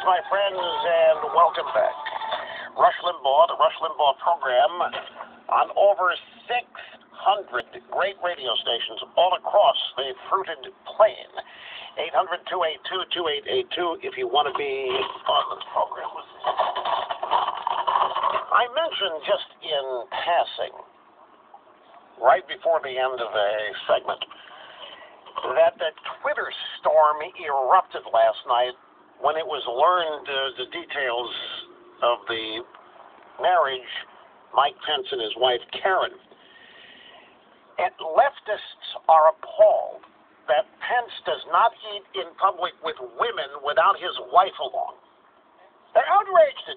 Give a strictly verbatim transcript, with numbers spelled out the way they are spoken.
my friends, and welcome back. Rush Limbaugh, the Rush Limbaugh program, on over six hundred great radio stations all across the fruited plain. eight hundred, two eight two, two eight eight two if you want to be on the program with me. I mentioned just in passing, right before the end of a segment, that the Twitter storm erupted last night when it was learned uh, the details of the marriage, Mike Pence and his wife Karen. And leftists are appalled that Pence does not eat in public with women without his wife along. They're outraged.